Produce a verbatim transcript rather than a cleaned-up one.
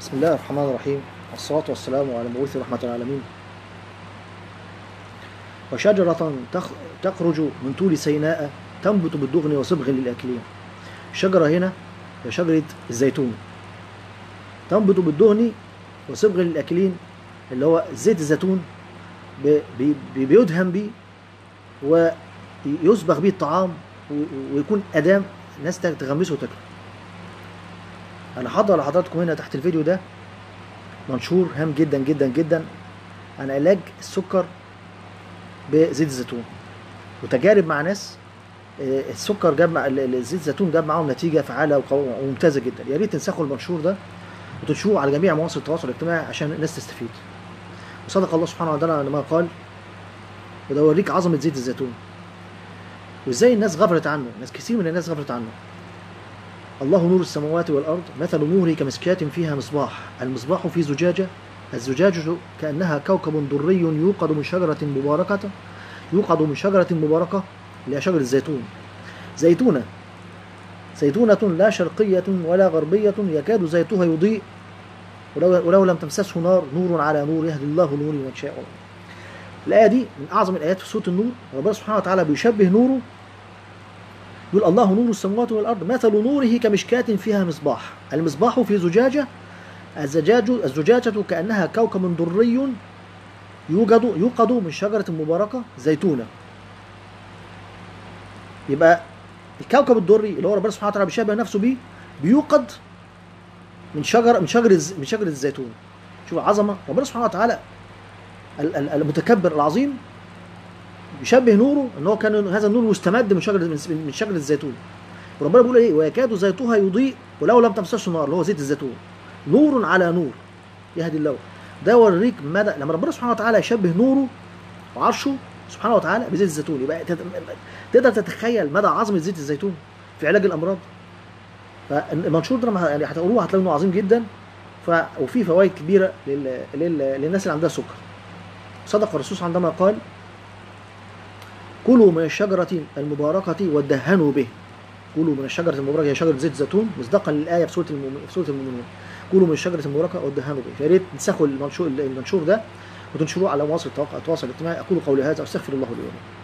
بسم الله الرحمن الرحيم، والصلاة والسلام على المبعوث رحمة العالمين. وشجرة تخرج من طول سيناء تنبت بالدغن وصبغ للآكلين. الشجرة هنا هي شجرة الزيتون، تنبت بالدهن وصبغ للآكلين، اللي هو زيت الزيتون بيدهن بيه ويصبغ بيه الطعام ويكون أدام الناس تغمسه وتاكله. أنا حاضر لحضراتكم هنا تحت الفيديو ده منشور هام جدا جدا جدا عن علاج السكر بزيت الزيتون، وتجارب مع ناس السكر جاب مع زيت الزيتون جاب معاهم نتيجه فعاله وممتازه جدا. يا ريت تنسخوا المنشور ده وتنشروه على جميع مواقع التواصل الاجتماعي عشان الناس تستفيد. وصدق الله سبحانه وتعالى عندما قال: وده يوريك عظمه زيت الزيتون وازاي الناس غفلت عنه، ناس كثير من الناس غفلت عنه. الله نور السماوات والارض مثل نوره كمسكاة فيها مصباح، المصباح في زجاجه، الزجاجه كانها كوكب دري يوقد من شجره مباركه يوقد من شجره مباركه اللي هي شجره الزيتون، زيتونه زيتونه لا شرقيه ولا غربيه يكاد زيتها يضيء ولو, ولو لم تمسسه نار، نور على نور يهدي الله نوره من شاء. الايه دي من اعظم الايات في سوره النور. ربنا سبحانه وتعالى بيشبه نوره، يقول: الله نور السماوات والارض مثل نوره كمشكاة فيها مصباح، المصباح في زجاجه، الزجاج الزجاجه كانها كوكب دري يوجد يوقد من شجره مباركه زيتونه. يبقى الكوكب الدري اللي هو ربنا سبحانه وتعالى بيشبه نفسه بيه بيوقد من شجر من شجر من شجره الزيتون. شوف العظمه، ربنا سبحانه وتعالى المتكبر العظيم يشبه نوره ان هو كان هذا النور مستمد من شجره من شجره الزيتون. وربنا بيقول ايه: ويكاد زيتها يضيء ولو لم تمسسه نار، اللي هو زيت الزيتون، نور على نور يهدي الله. ده يوريك مدى لما ربنا سبحانه وتعالى يشبه نوره وعرشه سبحانه وتعالى بزيت الزيتون، يبقى تقدر تتخيل مدى عظمه زيت الزيتون في علاج الامراض. فالمنشور ده يعني هتقروه هتلاقوا انه عظيم جدا، ف... وفيه فوائد كبيره لل... لل... للناس اللي عندها سكر. صدق الرسول عندما قال: كلوا من الشجره المباركه وادهنوا به. كلوا من الشجره المباركه، هي شجره زيت الزيتون، مصداقا للايه في سوره المؤمنون في سوره المؤمنون: كلوا من الشجره المباركه وادهنوا به. يا ريت تنسخوا المنشور المنشور ده وتنشروه على مواقع التواصل الاجتماعي. اقول قولي هذا واستغفر الله لي ولكم.